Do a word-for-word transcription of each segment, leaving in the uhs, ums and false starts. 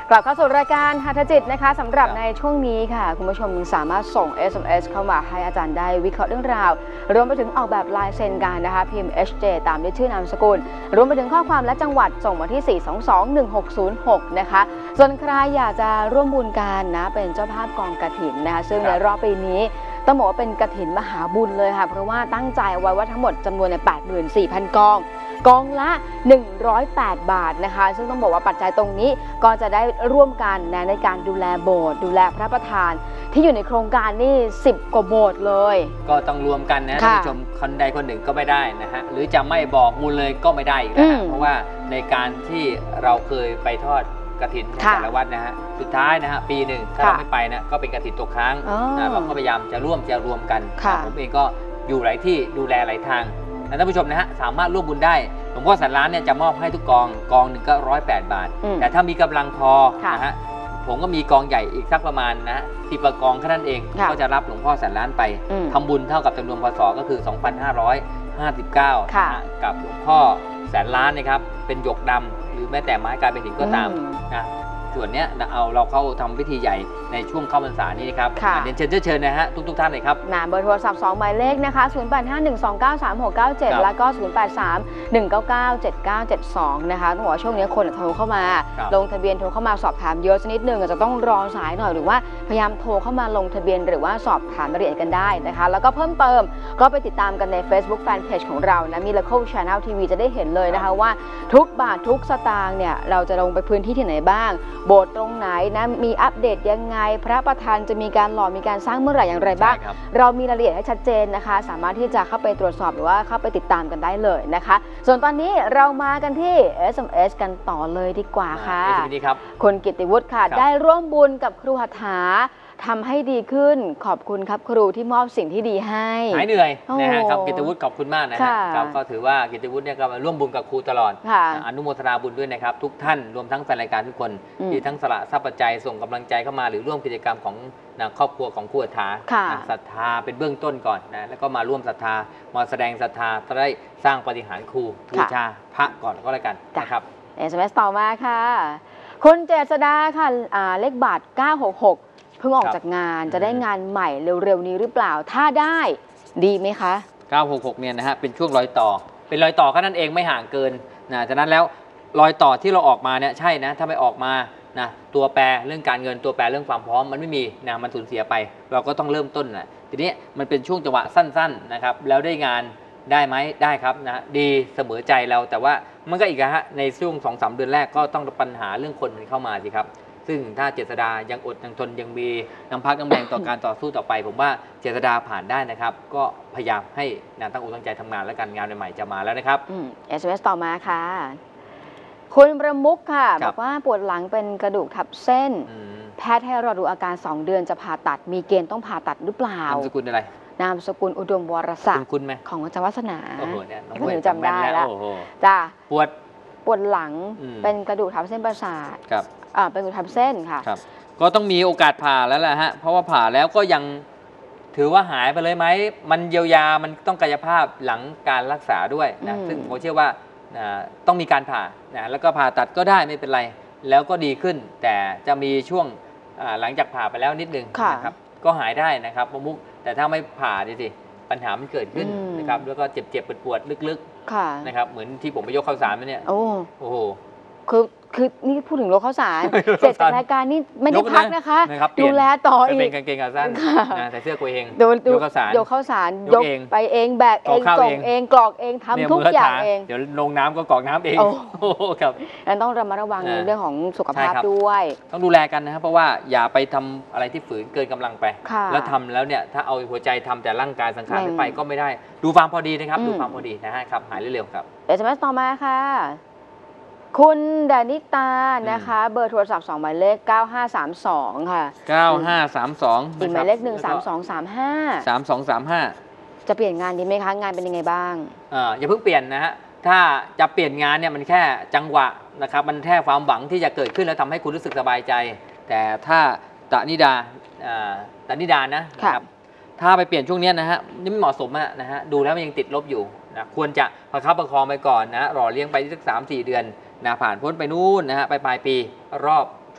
กลับเข้าสู่รายการหัตถจิตนะคะสำหรับในช่วงนี้ค่ะคุณผู้ชมสามารถส่ง เอส เอ็ม เอส เข้ามาให้อาจารย์ได้วิเคราะห์เรื่องราวรวมไปถึงออกแบบลายเซ็นกันนะคะพิมพ์ เอช เจ ตามด้วยชื่อนามสกุลรวมไปถึงข้อความและจังหวัดส่งมาที่ สี่ สอง สอง หนึ่ง หก ศูนย์ หก นะคะส่วนใครอยากจะร่วมบุญกันนะเป็นเจ้าภาพกองกฐินนะคะซึ่งในรอบปีนี้ต้องบอกว่าเป็นกฐินมหาบุญเลยค่ะเพราะว่าตั้งใจไว้ว่าทั้งหมดจำนวนใน แปดหมื่นสี่พัน กองกองละหนึ่งร้อยแปดบาทนะคะซึ่งต้องบอกว่าปัจจัยตรงนี้ก็จะได้ร่วมกันนะในการดูแลโบสถ์ดูแลพระประธานที่อยู่ในโครงการนี่สิบกว่าโบสถ์เลยก็ต้องรวมกันนะท่านผู้ชมคนใดคนหนึ่งก็ไม่ได้นะฮะหรือจะไม่บอกบุญเลยก็ไม่ได้อีกแล้วเพราะว่าในการที่เราเคยไปทอดกฐินของแต่ละวัดนะฮะสุดท้ายนะฮะปีหนึ่งถ้าเราไม่ไปนะก็เป็นกฐินตกค้างเราก็พยายามจะร่วมจะรวมกันผมเองก็อยู่หลายที่ดูแลหลายทางท่านผู้ชมนะฮะสามารถร่วมบุญได้หลวงพ่อสันล้านเนี่ยจะมอบให้ทุกกองกองหนึ่งก็ร้อยแปดบาทแต่ถ้ามีกำลังพอนะฮะผมก็มีกองใหญ่อีกสักประมาณนะสิบกองแค่นั้นเองก็จะรับหลวงพ่อสันล้านไปทำบุญเท่ากับจำนวนพศก็คือ สองพันห้าร้อยห้าสิบเก้า กับหลวงพ่อแสนล้านนะครับเป็นหยกดำหรือแม้แต่ไม้กลายเป็นหินก็ตามนะส่วนนี้เอาเราเข้าทำพิธีใหญ่ในช่วงเข้าพรรษานี้นะครับเรียนเชิญเชิญนะฮะทุกทุกท่านเลยครับนะเบอร์โทรศัพท์สองหมายเลขนะคะศูนย์ แปด ห้า หนึ่ง สอง เก้า สาม หก เก้า เจ็ดแล้วก็ศูนย์ แปด สาม หนึ่ง เก้า เก้า เจ็ด เก้า เจ็ด สองนะคะต้องบอกว่าช่วงนี้คนโทรเข้ามาลงทะเบียนโทรเข้ามาสอบถามเยอะชนิดหนึ่งอาจจะต้องรอสายหน่อยหรือว่าพยายามโทรเข้ามาลงทะเบียนหรือว่าสอบถามรายละเอียดกันได้นะคะแล้วก็เพิ่มเติมก็ไปติดตามกันใน Facebook Fanpage ของเรานะ Miracle Channel ที วี จะได้เห็นเลยนะคะว่าทุกบาททุกสตางค์เนี่ยเราจะลงไปพื้นที่ที่ไหนบ้างโบสถ์ตรงไหนนะมีอัปเดตยังไงพระประธานจะมีการหล่อมีการสร้างเมื่อไหร่อย่างไรบ้างเรามีรายละเอียดให้ชัดเจนนะคะสามารถที่จะเข้าไปตรวจสอบหรือว่าเข้าไปติดตามกันได้เลยนะคะส่วนตอนนี้เรามากันที่ เอส เอ็ม เอส กันต่อเลยดีกว่าค่ะคุณกิตติวุฒิค่ะได้ร่วมบุญกับครูหัตถาทำให้ดีขึ้นขอบคุณครับครูที่มอบสิ่งที่ดีให้หายเหนื่อยนะครับกิตติวุฒิขอบคุณมากนะครับก็ถือว่ากิตติวุฒิเนี่ยก็มาร่วมบุญกับครูตลอดอนุโมทนาบุญด้วยนะครับทุกท่านรวมทั้งแฟนรายการทุกคนที่ทั้งสละทรัพย์ปัจจัยส่งกำลังใจเข้ามาหรือร่วมกิจกรรมของครอบครัวของครูหัตถาศรัทธาเป็นเบื้องต้นก่อนนะแล้วก็มาร่วมศรัทธามาแสดงศรัทธาจะได้สร้างปาฏิหาริย์ครูบูชาพระก่อนก็แล้วกันนะครับเอส เอ็ม เอส ต่อมาค่ะคุณเจษดาค่ะเลขบัตรเก้าหกหกเพิ่งออกจากงานจะได้งานใหม่เร็วๆนี้หรือเปล่าถ้าได้ดีไหมคะเก้าหกหกเนี่ยนะฮะเป็นช่วงรอยต่อเป็นรอยต่อแค่นั้นเองไม่ห่างเกินนะฉะนั้นแล้วรอยต่อที่เราออกมาเนี่ยใช่นะถ้าไม่ออกมานะตัวแปรเรื่องการเงินตัวแปรเรื่องความพร้อมมันไม่มีนะมันสูญเสียไปเราก็ต้องเริ่มต้นนะทีนี้มันเป็นช่วงจังหวะสั้นๆนะครับแล้วได้งานได้ไหมได้ครับนะดีเสมอใจเราแต่ว่ามันก็อีกนะฮะในช่วง สองสาม เดือนแรกก็ต้องปัญหาเรื่องคนเข้ามาสิครับซึ่งถ้าเจษดายังอดยังทนยังมีน้ำพักน้ำแรงต่อการต่อสู้ต่อไปผมว่าเจษดาผ่านได้นะครับก็พยายามให้นางตั้งอกตั้งใจทำงานแล้วกันงานใหม่ๆจะมาแล้วนะครับเอส เอ็ม เอส ต่อมาค่ะคุณประมุขค่ะบอกว่าปวดหลังเป็นกระดูกทับเส้นแพทย์ให้รอดูอาการสองเดือนจะผ่าตัดมีเกณฑ์ต้องผ่าตัดหรือเปล่านามสกุลอะไรนามสกุลอุดมวรศักดิ์คุณไหมของอาจารย์วัฒนาโอ้โหเนี่ยน้องหนูจำได้แล้วจ้าปวดปวดหลังเป็นกระดูกทับเส้นประสาทครับอ่าเป็นกระดูกทับเส้นค่ะครับก็ต้องมีโอกาสผ่าแล้วแหละฮะเพราะว่าผ่าแล้วก็ยังถือว่าหายไปเลยไหมมันเยียวยามันต้องกายภาพหลังการรักษาด้วยนะซึ่งผมเชื่อว่าต้องมีการผ่านะแล้วก็ผ่าตัดก็ได้ไม่เป็นไรแล้วก็ดีขึ้นแต่จะมีช่วงหลังจากผ่าไปแล้วนิดนึงนะครับก็หายได้นะครับประมุขแต่ถ้าไม่ผ่าดิสิปัญหามันเกิดขึ้นนะครับแล้วก็เจ็บๆปวดๆลึกๆนะครับเหมือนที่ผมไปยกข้าวสารมาเนี่ยโอ้โหคือคือนี่พูดถึงโรคข้าวสารเสร็จจากรายการนี่ไม่ได้พักนะคะดูแลต่ออีกเป็นกางเกงขาสั้นแต่เสื้อกูเองยกข้าวสารยกข้าวสารยกไปเองแบกเองส่งเองกรอกเองทำทุกอย่างเองเดี๋ยวลงน้ำก็กรอกน้ำเองโอ้ครับงั้นต้องระมัดระวังเรื่องของสุขภาพด้วยต้องดูแลกันนะครับเพราะว่าอย่าไปทำอะไรที่ฝืนเกินกำลังไปแล้วทำแล้วเนี่ยถ้าเอาหัวใจทำแต่ร่างกายสังขารไม่ไปก็ไม่ได้ดูความพอดีนะครับดูความพอดีนะฮะครับหายเร็วๆครับเอส เอ็ม เอส ต่อมาค่ะคุณดานิตานะคะเบอร์โทรศัพท์สองหมายเลขเก้าห้าสามสองค่ะเก้าห้าสามสองอีกหมายเลขหนึ่งสามสองสามห้าสามสองสามห้าจะเปลี่ยนงานดีไหมคะงานเป็นยังไงบ้างอ่าอย่าเพิ่งเปลี่ยนนะฮะถ้าจะเปลี่ยนงานเนี่ยมันแค่จังหวะนะครับมันแค่ความหวังที่จะเกิดขึ้นแล้วทำให้คุณรู้สึกสบายใจแต่ถ้าตานิดาอ่าตานิดานะครับถ้าไปเปลี่ยนช่วงนี้นะฮะนี่ไม่เหมาะสมนะฮะดูแล้วมันยังติดลบอยู่นะควรจะประคับประคองไปก่อนนะรอเลี้ยงไปสักสามสี่เดือนนะผ่านพ้นไปนู่นนะฮะไปปลายปีรอบช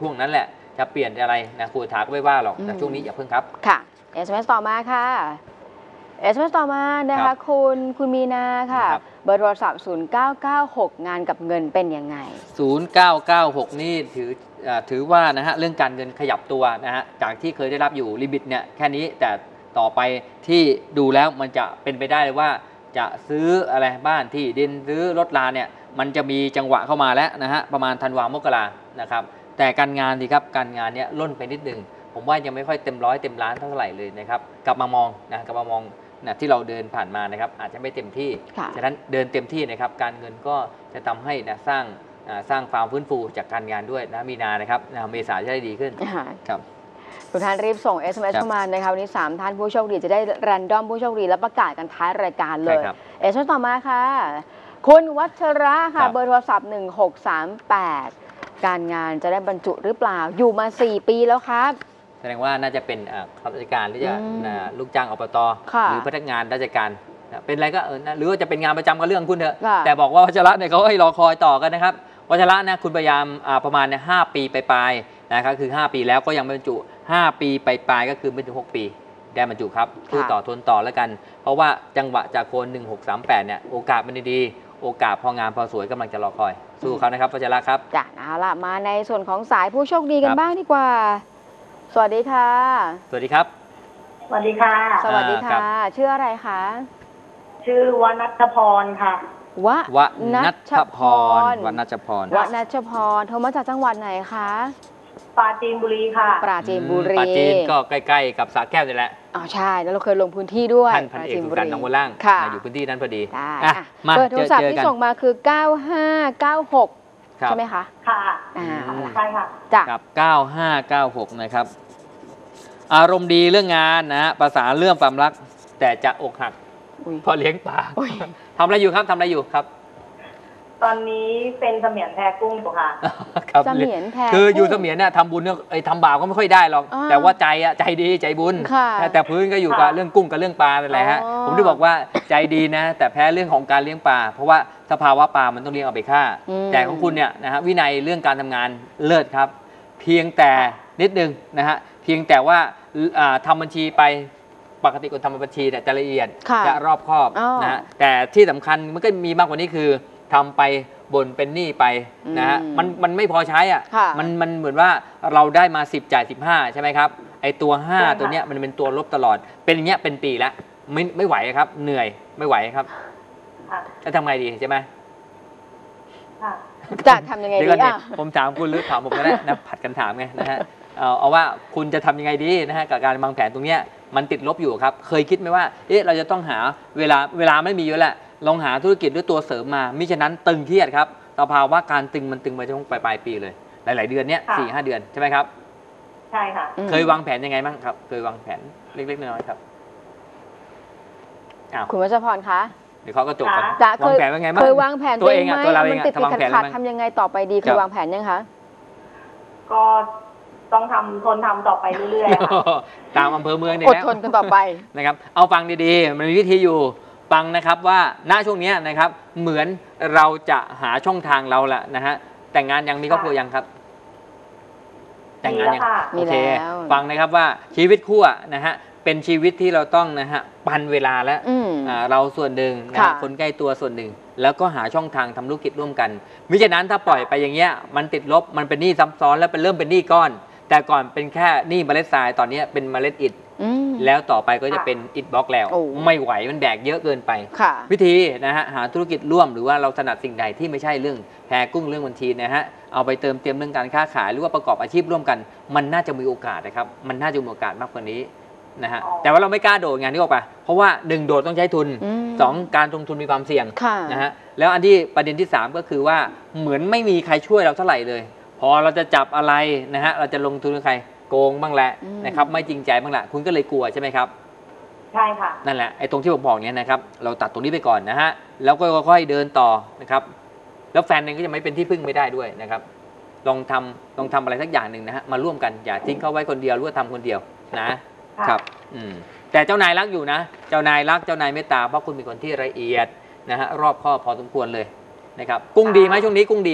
ช่วงนั้นแหละจะเปลี่ยนอะไรนะครูถาก็ไม่ว่าหรอกแต่ช่วงนี้อย่าเพิ่งครับค่ะ เอส เอ็ม เอส ต่อมาค่ะ เอส เอ็ม เอส ต่อมานะคะคุณคุณมีนาค่ะเบอร์โทรศัพท์ศูนย์ เก้า เก้า หก งานกับเงินเป็นยังไงศูนย์ เก้า เก้า หกนี่ถือถือว่านะฮะเรื่องการเงินขยับตัวนะฮะจากที่เคยได้รับอยู่ลิมิตเนี่ยแค่นี้แต่ต่อไปที่ดูแล้วมันจะเป็นไปได้เลยว่าจะซื้ออะไรบ้านที่ดินซื้อรถลาเนี่ยมันจะมีจังหวะเข้ามาแล้วนะฮะประมาณธันวามกรานะครับแต่การงานดีครับการงานเนี่ยล่นไปนิดนึงผมว่ายังไม่ค่อยเต็มร้อยเต็มล้านเท่าไหร่เลยนะครับกลับมามองนะกลับมามองนะที่เราเดินผ่านมานะครับอาจจะไม่เต็มที่ฉะนั้นเดินเต็มที่นะครับการเงินก็จะทำให้นะสร้างสร้างความฟื้นฟูจากการงานด้วยนะมีนานะครับนะเมษาจะได้ดีขึ้นครับทุกท่านรีบส่ง เอส เอ็ม เอส เข้ามานะคะวันนี้สามท่านผู้โชคดีจะได้แรนดอมผู้โชคดีและประกาศกันท้ายรายการเลย เอส เอ็ม เอส ต่อมาค่ะคุณวัชระค่ะเบอร์โทรศัพท์หนึ่งหกสามแปดการงานจะได้บรรจุหรือเปล่าอยู่มาสี่ปีแล้วครับแสดงว่าน่าจะเป็นข้าราชการหรือจะลูกจ้างอบต.หรือพนักงานราชการเป็นอะไรก็เออหรือว่าจะเป็นงานประจำก็เรื่องคุณเถอะแต่บอกว่าวัชระเนี่ยเขาให้รอคอยต่อกันนะครับวัชระนะคุณพยายามประมาณเนี่ยห้าปีปลายๆนะครับคือห้าปีแล้วก็ยังไม่บรรจุห้าปีปลายๆก็คือไม่ถึงหกปีได้บรรจุครับสู้ต่อทนต่อแล้วกันเพราะว่าจังหวะจากโคนหนึ่งหกสามแปดเนี่ยโอกาสมันดีโอกาสพองานพอสวยกำลังจะรอคอยสู้เขานะครับวัชระครับจ้ะเอาล่ะมาในส่วนของสายผู้โชคดีกันบ้างดีกว่าสวัสดีค่ะสวัสดีครับสวัสดีค่ะสวัสดีค่ะชื่ออะไรคะชื่อวนัชพรค่ะวะวนัชพรวนัชพรวนัชพรโทรมาจากจังหวัดไหนคะปราจีนบุรีค่ะปราจีนบุรีปราจีนก็ใกล้ๆกับสระแก้วนี่แหละอ๋อใช่แล้วเราเคยลงพื้นที่ด้วยท่านพันเอกสุกันน้องวัวล่างอยู่พื้นที่นั้นพอดีได้เบอร์โทรศัพท์ที่ส่งมาคือเก้าห้าเก้าหกใช่ไหมคะค่ะใช่ค่ะจ้ะกับเก้าห้าเก้าหกนะครับอารมณ์ดีเรื่องงานนะฮะภาษาเรื่องความรักแต่จะอกหักพอเลี้ยงปลาทำอะไรอยู่ครับทำอะไรอยู่ครับตอนนี้เป็นเสมียนแพกุ้งอยู่ค่ะเสมียนแพคืออยู่เสมียนเนี่ยทำบุญเนี่ยไอ้ทำบาปก็ไม่ค่อยได้หรอกแต่ว่าใจอะใจดีใจบุญแต่พื้นก็อยู่กับเรื่องกุ้งกับเรื่องปลาอะไรฮะผมได้บอกว่าใจดีนะแต่แพ้เรื่องของการเลี้ยงปลาเพราะว่าสภาวะปลามันต้องเลี้ยงเอาไปฆ่าแต่ของคุณเนี่ยนะฮะวินัยเรื่องการทำงานเลิศครับเพียงแต่นิดนึงนะฮะเพียงแต่ว่าทำบัญชีไปปกติคนทำบัญชีเนี่ยจะละเอียดจะรอบคอบนะฮะแต่ที่สำคัญมันก็มีมากกว่านี้คือทำไปบ่นเป็นหนี้ไปนะฮะมันมันไม่พอใช้อ่ะมันมันเหมือนว่าเราได้มาสิบจ่ายสิบห้าใช่ไหมครับไอตัวห้าตัวเนี้ยมันเป็นตัวลบตลอดเป็นอย่างเงี้ยเป็นปีแล้วไม่ไม่ไหวครับเหนื่อยไม่ไหวครับจะทำไงดีใช่ไหมจะทำยังไงดีอ่ะผมถามคุณหรือถามผมก็ได้นะผัดกันถามไงนะฮะเอาเอาว่าคุณจะทำยังไงดีนะฮะกับการวางแผนตรงเนี้ยมันติดลบอยู่ครับเคยคิดไหมว่าเอ๊ะเราจะต้องหาเวลาเวลาไม่มีเยอะแหละลองหาธุรกิจด้วยตัวเสริมมามิฉะนั้นตึงเครียดครับสภาวะการตึงมันตึงไปจนปลายปลายปีเลยหลายๆเดือนเนี้ยสี่ห้าเดือนใช่ไหมครับใช่ค่ะเคยวางแผนยังไงบ้างครับเคยวางแผนเล็กๆน้อยๆครับคุณวัชพรคะเดี๋ยวเขาก็จบกันวางแผนยังไงบ้างเคยวางแผนตัวเองไหมมันติดติดขัดๆทำยังไงต่อไปดีเคยวางแผนยังคะก็ต้องทำทนทำต่อไปเรื่อยๆตามอำเภอเมืองเนี่ยอดทนกันต่อไปนะครับเอาฟังดีๆมันมีวิธีอยู่ฟังนะครับว่าณช่วงนี้นะครับเหมือนเราจะหาช่องทางเราละนะฮะแต่งงานยังมีครอบครัวยังครับแต่งงานยังโอเคฟังนะครับว่าชีวิตคู่นะฮะเป็นชีวิตที่เราต้องนะฮะปันเวลาแล้วเราส่วนหนึ่งนะคนใกล้ตัวส่วนหนึ่งแล้วก็หาช่องทางทำธุรกิจร่วมกันมิฉะนั้นถ้าปล่อยไปอย่างเงี้ยมันติดลบมันเป็นหนี้ซ้ำซ้อนแล้วเป็นเริ่มเป็นหนี้ก้อนแต่ก่อนเป็นแค่หนี้เมล็ดทรายตอนนี้เป็นเมล็ดอิฐแล้วต่อไปก็จะเป็นอิฐบล็อกแล้วไม่ไหวมันแบกเยอะเกินไปวิธีนะฮะหาธุรกิจร่วมหรือว่าเราถนัดสิ่งใดที่ไม่ใช่เรื่องแพกุ้งเรื่องบัญชีนะฮะเอาไปเติมเต็มเรื่องการค้าขายหรือว่าประกอบอาชีพร่วมกันมันน่าจะมีโอกาสนะครับมันน่าจะมีโอกาสมากกว่านี้นะฮะแต่ว่าเราไม่กล้าโดดงานนี้ออกไปเพราะว่าหนึ่งโดดต้องใช้ทุนสองการลงทุนมีความเสี่ยงนะฮะแล้วอันที่ประเด็นที่สามก็คือว่าเหมือนไม่มีใครช่วยเราเท่าไหร่เลยพอเราจะจับอะไรนะฮะเราจะลงทุนกับใครโกงบ้างแหละนะครับไม่จริงใจบ้างแหละคุณก็เลยกลัวใช่ไหมครับใช่ค่ะนั่นแหละไอ้ตรงที่ผมบอกเนี้ยนะครับเราตัดตรงนี้ไปก่อนนะฮะแล้วก็ค่อยๆเดินต่อนะครับแล้วแฟนเองก็จะไม่เป็นที่พึ่งไม่ได้ด้วยนะครับลองทำลองทำอะไรสักอย่างหนึ่งนะฮะมาร่วมกันอย่าทิ้งเขาไว้คนเดียวหรือว่าทำคนเดียวนะครับอืมแต่เจ้านายรักอยู่นะเจ้านายรักเจ้านายเมตตาเพราะคุณเป็นคนที่ละเอียดนะฮะรอบคอบพอสมควรเลยนะครับกุ้งดีไหมช่วงนี้กุ้งดีไหม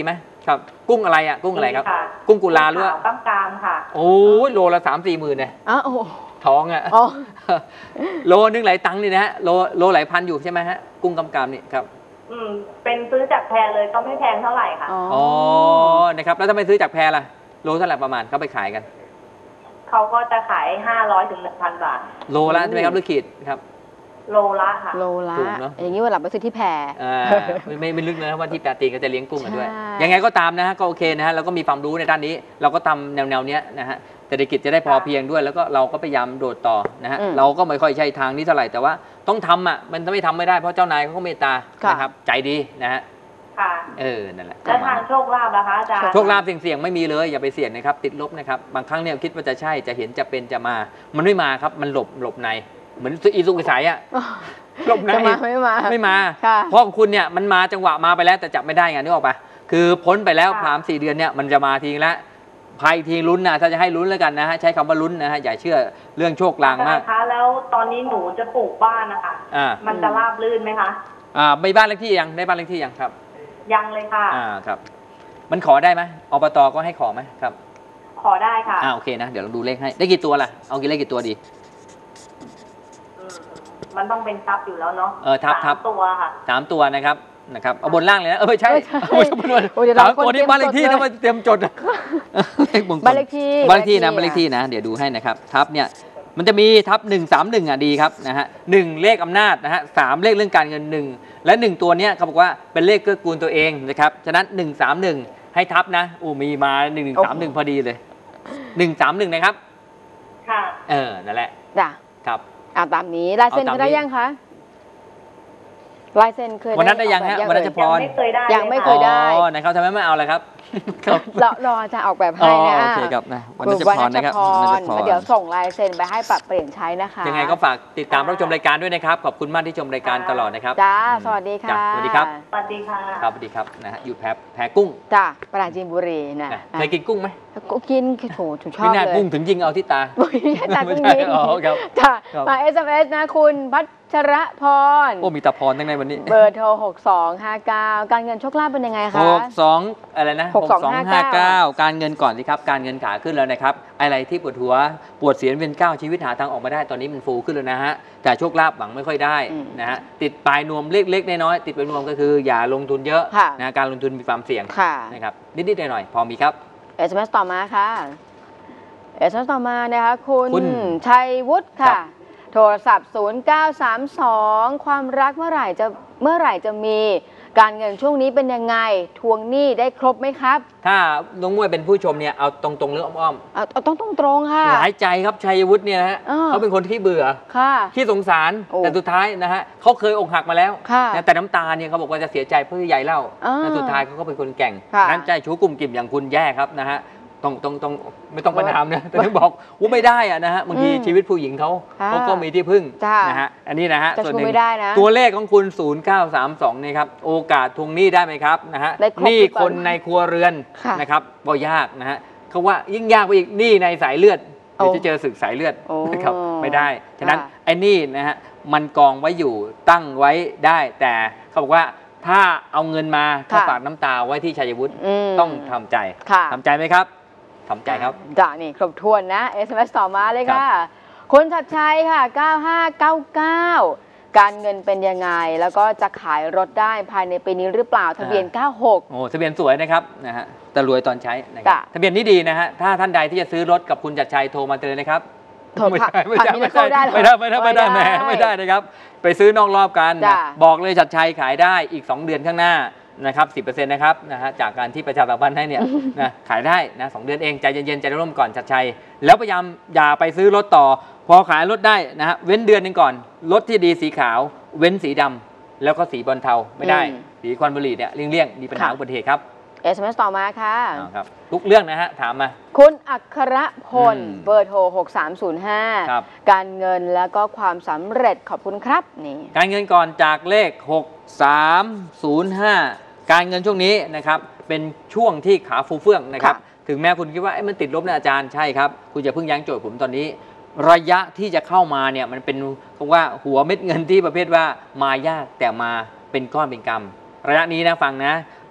ครับกุ้งอะไรอ่ะกุ้งอะไรครับค่ะกุ้งกุลาหรือว่าขาวกล้ามกรามค่ะโอ้ยโลละสามสี่หมื่นเนี่ยอ้าวโอ้โหท้องอ่ะอ๋อโลนึงหลายตังค์นี่นะฮะโลโลหลายพันอยู่ใช่ไหมฮะกุ้งกำกามนี่ครับอืมเป็นซื้อจากแพรเลยก็ไม่แพงเท่าไหร่ค่ะอ๋ออ๋อนะครับแล้วถ้าไม่ซื้อจากแพรล่ะโลเท่าไหร่ประมาณเขาไปขายกันเขาก็จะขายห้าร้อยถึงหนึ่งพันบาทโลละใช่ไหมครับหรือขีดครับโลละค่ะโลละถูกเนอะอย่างนี้วันหลังไปซื้อที่แพรอ่าไม่ไม่ไม่ลึกนะว่าที่แปรตีก็จะเลี้ยงกุ้งกันด้วยใช่ยังไงก็ตามนะฮะก็โอเคนะฮะเราก็มีความรู้ในด้านนี้ เราก็ทำแนวแนวๆเนี้ยนะฮะเศรษฐกิจจะได้พอเพียงด้วย แล้วก็เราก็พยายามโดดต่อนะฮะอืมเราก็ไม่ค่อยใช่ทางนี้เท่าไหร่แต่ว่าต้องทำอ่ะมันไม่ทำไม่ได้เพราะเจ้านายเขาก็เมตตาค่ะนะครับใจดีนะฮะค่ะเออนั่นแหละแล้วทางโชคลาภนะคะอาจารย์โชคลาภเสี่ยงๆไม่มีเลยอย่าไปเสี่ยงนะครับติดลบนะครับบางครั้งเนี่ยคิดว่าจะใช่จะเห็นจะเป็นจะมา มันไม่มาครับมันหลบหลบในเหมือนอีสุกอีสายอ่ะหลบในจะมาไม่มาไม่มาค่ะเพราะของคุณเนี่ยมันมาจังหวะมาไปแล้วแต่จับไม่ได้ไงนึกออกปะคือพ้นไปแล้วสามสี่เดือนเนี่ยมันจะมาทีละภายทีลุ้นนะถ้าจะให้ลุ้นแล้วกันนะฮะใช้คำว่าลุ้นนะฮะอย่าเชื่อเรื่องโชคลางมากอาจารย์คะแล้วตอนนี้หนูจะปลูกบ้านนะคะอ่ามันจะราบรื่นไหมคะอ่าไม่บ้านเลขที่ยังได้บ้านเลขที่ยังครับยังเลยค่ะอ่าครับมันขอได้ไหมอบตก็ให้ขอไหมครับขอได้ค่ะอ่าโอเคนะเดี๋ยวเราดูเลขให้ได้กี่ตัวล่ะเอากี่เลขกี่ตัวดีอืมมันต้องเป็นทับอยู่แล้วเนาะเออทับทับสามตัวค่ะสามตัวนะครับนะครับเอาบนล่างเลยนะเออไม่ใช่ไม่ใช่ไม่ใช่บนล่างโอ้ยเดี๋ยวสามเราตัวนี้คนเตรียมบ้านเลขที่จดเลยนะมาเตรียมจดเลขมงคลบ้านเลขที่บ้านเลขที่นะบ้าบ้าน นเลเลขขที่ที่นะเดี๋ยวดูให้นะครับทับเนี่ยมันจะมีทับหนึ่งสามหนึ่งอ่ะดีครับนะฮะหนึ่งเลขอำนาจนะฮะสามเลขเรื่องการเงินหนึ่งและหนึ่งตัวเนี้ยเขาบอกว่าเป็นเลขเกื้อกูลตัวเองนะครับฉะนั้นหนึ่งสามหนึ่งให้ทับนะอู้มีมาหนึ่งหนึ่งสามหนึ่งพอดีเลยหนึ่งสามหนึ่งนะครับค่ะเออนั่นแหละจ้ะครับอ่าตามนี้ลายเซ็นเอาตามเคยได้นี้ยังคะลายเซ็นเคยวันนั้นได้ยังออกฮะแบบวันนั้นจะเอ่ยยังไม่เคยได้ยังไม่ลเคยได้อ๋อนะครับทำไมไม่เอาเลยครับครับรอรอจะออกแบบอ๋ให้อนะโอเคครับนะวันคุนี้ณจะวรพรรณนะครับพวันนี้รจะพรเดี๋ยวส่งลายเซ็นไปให้ปรับเปลี่ยนใช้นะคะยังไงก็ฝากติดตามรับชมรายการด้วยนะครับ ขอบคุณมากที่ชมรายการตลอดนะครับจ้าอืมสวัสดีค่ะจ้สวัสดีครับสวัสดีค่ะครับสวัสดีครับนะฮะอยู่แพรแพรกุ้งจ้าปราจีนบุรีนะนะเคยกินกุ้งไหมก็กินโถถูกชอไม่บน่าเลยกุ้งถึงยิงเอาที่ตาไม่ใช่ตากุ้งไม่ยิใช่งอ๋อครับจ้าครับมา เอส เอ็ม เอส นะคุณพัชรพรโอ้มีตาพรตั้งในวันนี้เบอร์โทร หกสองห้าเก้า การเงินโชคลาภเป็นยังไงหคะกสองอะไรนะหกสองห้าเก้าการเงินก่อนสิครับการเงินขาขึ้นแล้วนะครับอะไรที่ปวดหัวปวดเสียนเวียนก้าวชีวิตหาทางออกมาได้ตอนนี้มันฟูขึ้นแล้วนะฮะแต่โชคลาภหวังไม่ค่อยได้อืมนะฮะติดปลายนวมเล็กๆน้อยๆติดปลายนวมก็คืออย่าลงทุนเยอะค่ะนะการลงทุนมีความเสี่ยงค่ะนะครับนิดๆหน่อยๆพอมีครับเอส เอ็ม เอส ต่อมาค่ะ เอส เอ็ม เอส ต่อมานะคะคุณคุณชัยวุฒิครัค่ะบโทรศัพท์ ศูนย์เก้าสามสอง ความรักเมื่อไหร่จะเมื่อไหร่จะมี การเงินช่วงนี้เป็นยังไง ทวงหนี้ได้ครบไหมครับถ้าน้องมวยเป็นผู้ชมเนี่ยเอาตรงๆหรืออ้อมเอาเอาต้องตรงตรงๆค่ะๆหลายใจครับชัยวุฒิเนี่ยนะฮะอ้อเขาเป็นคนที่เบื่อค่ะที่สงสารโอ้แต่สุดท้ายนะฮะเขาเคยอกหักมาแล้วค่ะนะแต่น้ำตาเนี่ยเขาบอกว่าจะเสียใจเพื่อใหญ่เล่าอ่าแต่สุดท้ายเขาก็เป็นคนแกร่งค่ะนั้นใจชู้กลุ่มกิ่มอย่างคุณแย่ครับนะฮะต้องต้องต้องไม่ต้องประนามนะแต่ต้องบอกว่าไม่ได้อะนะฮะบางทีอืมชีวิตผู้หญิงเขาค่ะเขาก็มีที่พึ่งจ้านะฮะอันนี้นะฮะจะส่วนชูหนึ่งไม่ได้นะตัวเลขของคุณ ศูนย์เก้าสามสองนี่ครับโอกาสทวงหนี้ได้ไหมครับนะฮะได้ครบหนี้หรือเปล่าคนในครัวเรือนค่ะนะครับก็ยากนะฮะเขาว่ายิ่งยากไปอีกหนี้ในสายเลือดเดี๋ยวโอ้จะเจอศึกสายเลือดโอ้นะครับไม่ได้ฉะนั้นค่ะไอ้หนี่นะฮะมันกองไว้อยู่ตั้งไว้ได้ แต่เขาบอกว่าถ้าเอาเงินมาถ้าค่ะฝากน้ำตาไว้ที่ชัยวุฒิมต้องทำใจค่ะทำใจไหมครับทำใจครับจ้านี่ครบถ้วนนะ เอส เอ็ม เอส ต่อมาเลยค่ะ คุณชัดชัยค่ะ เก้าห้าเก้าเก้า การเงินเป็นยังไง แล้วก็จะขายรถได้ภายในปีนี้หรือเปล่า ทะเบียนอ่าเก้าหกโอ้ทะเบียนสวยนะครับนะฮะแต่รวยตอนใช้นะครัจ้ะบทะเบียนนี้ดีนะฮะถ้าท่านใดที่จะซื้อรถกับคุณจัดชัยโทรมาเลยนะครับโทรไม่ผ่านใช่ไม่ผ่านใช่มิไม่ราเคิใช่ลได้เหรอไม่ได้ไม่ได้ไม่ได้แหมไม่ไม่ได้ได้นะครับ ไปซื้อนอกรอบกันจ้ะบอกเลยจัดชัยขายได้อีก สอง เดือนข้างหน้านะครับ สิบเปอร์เซ็นต์ นะครับนะฮะจากการที่ประชาสัมพันธ์ให้เนี่ย นะขายได้นะสองเดือนเองใจเย็นๆใจร่มก่อนจัดชัยแล้วพยายามอย่าไปซื้อรถต่อ พอขายรถได้นะฮะเว้นเดือนหนึงก่อนรถที่ดีสีขาวเว้นสีดำแล้วก็สีบอลเทาไม่ได้อืมสีควันบุหรี่เนี่ยเลี่ยงๆมีปัญหาค่ะอุบัติเหตุครับเอส เอ็ม เอส ต่อมาค่ะเอาครับทุกเรื่องนะฮะถามมาคุณอัครพลอืมเบอร์โทร หกสามศูนย์ห้าครับการเงินแล้วก็ความสำเร็จขอบคุณครับนี่การเงินก่อนจากเลข หกสามศูนย์ห้า การเงินช่วงนี้นะครับเป็นช่วงที่ขาฟูเฟื่องนะครับค่ะถึงแม้คุณคิดว่าเอ๊ะมันติดลบนะอาจารย์ใช่ครับ คุณจะเพิ่งยั้งโจทย์ผมตอนนี้ ระยะที่จะเข้ามาเนี่ยมันเป็นคำว่าหัวเม็ดเงินที่ประเภทว่ามายากแต่มาเป็นก้อนเป็นกำระยะนี้นะฟังนะ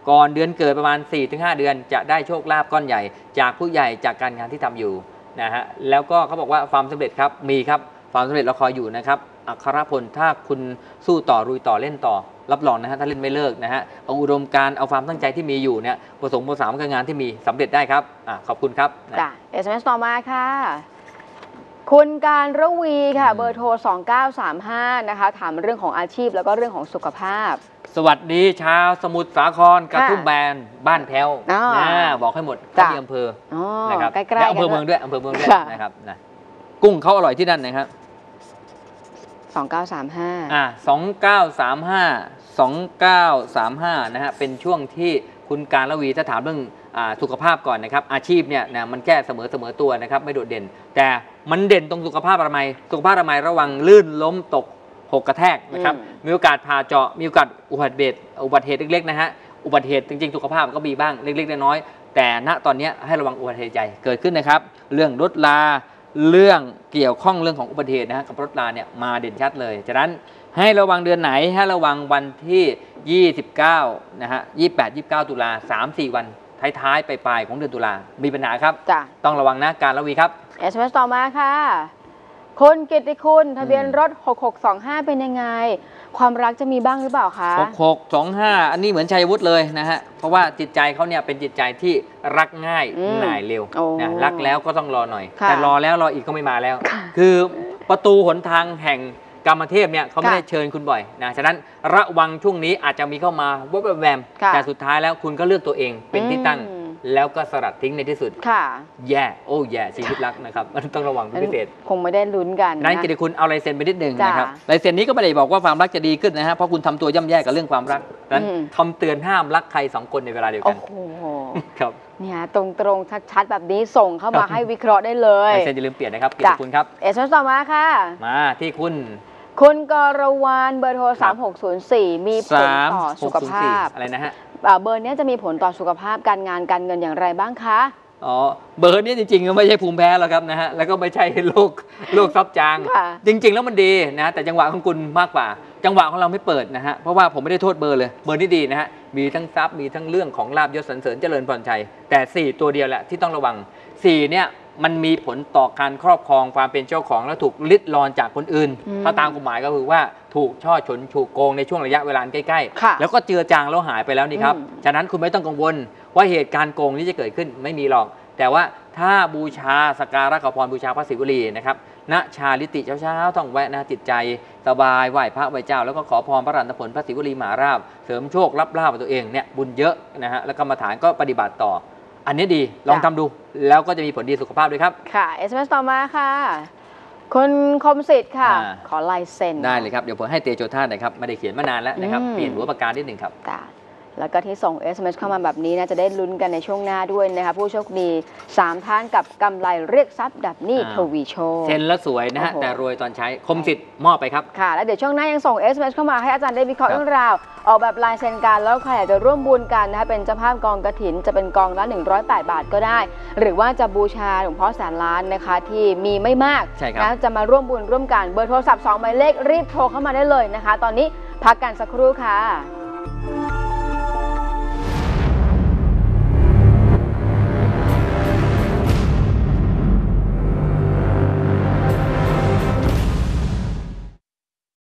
ก่อนเดือนเกิดประมาณ สี่ถึงห้า เดือนจะได้โชคลาภก้อนใหญ่จากผู้ใหญ่จากการงานที่ทำอยู่นะฮะแล้วก็เขาบอกว่าความสำเร็จครับมีครับความสำเร็จเราคอยอยู่นะครับอัครพลถ้าคุณสู้ต่อรุยต่อเล่นต่อรับรองนะฮะถ้าเล่นไม่เลิกนะฮะเอาอุดมการณ์เอาความตั้งใจที่มีอยู่เนี่ยผสมผสานกับงานที่มีสำเร็จได้ครับอ่ะขอบคุณครับนะจ้ะ เอส เอ็ม เอส ต่อมาค่ะ คุณการระวีค่ะ เบอร์โทร สองเก้าสามห้า นะคะ ถามเรื่องของอาชีพแล้วก็เรื่องของสุขภาพสวัสดีชาวสมุทรสาครกระทุ่มแบนบ้านแพ้วอ๋อนะบอกให้หมดจ้ะที่อำเภออ๋อนะครับใกล้ๆและอำเภอกันเมืองด้วยอำเภอเมืองด้วยค่ะนะครับนะกุ้งเขาอร่อยที่นั่นนะครับสองเก้าสามห้าอ่าสองเก้าสามห้า สองเก้าสามห้านะฮะเป็นช่วงที่คุณการละวีถ้าถามเรื่องอ่าสุขภาพก่อนนะครับอาชีพเนี่ยนะมันแก้เสมอเสมอตัวนะครับไม่โดดเด่น แต่มันเด่นตรงสุขภาพอนามัยสุขภาพอนามัยระวังลื่นล้มตกหกกระแทกนะครับมีโอกาสผ่าเจาะมีโอกาสอุบัติเหตุอุบัติเหตุเล็กๆนะฮะอุบัติเหตุจริงๆสุขภาพก็มีบ้างเล็กๆน้อยๆแต่ณตอนนี้ให้ระวังอุบัติเหตุใหญ่เกิดขึ้นนะครับเรื่องรถลาเรื่องเกี่ยวข้องเรื่องของอุบัติเหตุนะฮะกับรถลาเนี่ยมาเด่นชัดเลยฉะนั้นให้ระวังเดือนไหนให้ระวังวันที่ยี่สิบเก้านะฮะยี่สิบแปด ยี่สิบเก้าตุลา สาม สี่ วันท้ายๆปลายๆของเดือนตุลามีปัญหาครับจ้ะต้องระวังนะการละวีครับเอส เอ็ม เอส ต่อมาค่ะ คุณกิตติคุณทะเบียนรถ หกหกสองห้า เป็นยังไง ความรักจะมีบ้างหรือเปล่าคะหกหกสองห้า อันนี้เหมือนชัยวุฒิเลยนะฮะ เพราะว่าจิตใจเขาเนี่ยเป็นจิตใจที่รักง่ายอืมหน่ายเร็วโอ้นะรักแล้วก็ต้องรอหน่อยค่ะแต่รอแล้วรออีกก็ไม่มาแล้วค่ะคือประตูหนทางแห่งกรรมเทพเนี่ยเขาไม่ค่ะได้เชิญคุณบ่อยนะ ฉะนั้นระวังช่วงนี้อาจจะมีเข้ามาวับแวมค่ะแต่สุดท้ายแล้วคุณก็เลือกตัวเองเป็นที่ตั้งอืมแล้วก็สลัดทิ้งในที่สุดค่ะแย่โอ้แย่ชีวิตรักนะครับ ต้องระวังเป็นพิเศษคงไม่ได้ลุ้นกันนั้นนะกิตติคุณเอาลายเซ็นไปนิดหนึ่งจ้ะนะครับลายเซ็นนี้ก็ไม่ได้บอกว่าความรักจะดีขึ้นนะฮะเพราะคุณทำตัวย่ำแย่กับเรื่องความรักนั้นอืมคำเตือนห้ามรักใครสองคนในเวลาเดียวโอ้กันโหครับเนี่ยตรงๆชัดๆแบบนี้ส่งเข้าครัมาบให้วิเคราะห์ได้เลยลายเซ็นอย่าลืมเปลี่ยนนะครับกิตจ้ะติคุณครับเอส เอ็ม เอส ต่อมาค่ะมาที่คุณคุณกรวานเบอร์โทรครัสาบมหกศูนย์สี่ มีผลสามต่อหสุกขศูนย์ภาสี่พอะไรนะฮะอ่าเบอร์เนี้ยจะมีผลต่อสุขภาพการงานการเงินอย่างไรบ้างคะอ๋อเบอร์นี้จริงๆก็ไม่ใช่ภูมิแพ้หรอกครับนะฮะแล้วก็ไม่ใช่โรคโรคซับจางค่ะจริง ๆ แล้วมันดีนะแต่จังหวะของคุณมากกว่า จังหวะของเราไม่เปิดนะฮะเพราะว่าผมไม่ได้โทษเบอร์เลยเบอร์นี้ดีนะฮะมีทั้งทรัพย์มีทั้งเรื่องของลาบยศสรรเสริญเจริญพรชัยแต่สี่ตัวเดียวแหละที่ต้องระวังสี่เนี่ยมันมีผลต่อการครอบครองความเป็นเจ้าของและถูกลิดรอนจากคนอื่นอืมถ้าตามกฎหมายก็คือว่าถูกช่อฉนถูกโกงในช่วงระยะเวลาใกล้ค่ะๆแล้วก็เจือจางแล้วหายไปแล้วนี่ครับอืมฉะนั้นคุณไม่ต้องกังวลว่าเหตุการณ์โกงนี้จะเกิดขึ้นไม่มีหรอก แต่ว่าถ้าบูชาสกการะขอพรบูชาพระศิวลีนะครับณชาลิติเช้าๆต้องแวะนะจิตใจสบายไหว้พระไหว้เจ้า แล้วก็ขอพรพระรัตนผลพระศิวลีมหาราชเสริมโชครับลาภกับตัวเองเนี่ยบุญเยอะนะฮะแล้วกรรมฐานก็ปฏิบัติต่อ อันนี้ดีลองทำดูแล้วก็จะมีผลดีสุขภาพด้วยครับค่ะ เอส เอ็ม เอส ต่อมาค่ะ คุณคมสิทธิ์ค่ะอ่าขอลายเซ็นได้เลยครับเดี๋ยวผมให้เตโชท่าหน่อยครับไม่ได้เขียนมานานแล้วนะครับอืมเปลี่ยนหัวปากกานิดหนึ่งครับจ้ะแล้วก็ที่ส่ง เอส เอ็ม เอส เข้ามาแบบนี้นะจะได้ลุ้นกันในช่วงหน้าด้วยนะคะผู้โชคดีสามท่านกับกำไรเรียกทรัพย์ดับหนี้อ่าทวีโชคเซ็นแล้วสวยนะฮะโอ้โหแต่รวยตอนใช้คมสิทธิ์มอบไปครับค่ะ แล้วเดี๋ยวช่วงหน้ายังส่ง เอส เอ็ม เอส เข้ามาให้อาจารย์ได้วิเคราะห์ครับเรื่องราว ออกแบบลายเซ็นกันแล้วใครอยากจะร่วมบุญกันนะคะเป็นเจ้าภาพกองกฐินจะเป็นกองละหนึ่งร้อยแปดบาทก็ได้ หรือว่าจะบูชาหลวงพ่อแสนล้านนะคะที่มีไม่มากใช่ครับนะจะมาร่วมบุญร่วมกันเบอร์โทรศัพท์สองหมายเลขรีบโทรเข้ามาได้เลยนะคะ ตอนนี้พักกันสักครู่ค่ะ